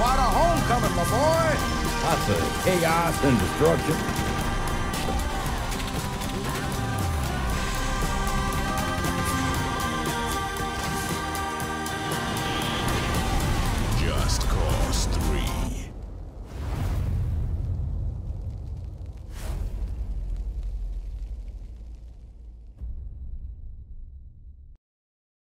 quite a homecoming, my boy. Lots of chaos and destruction.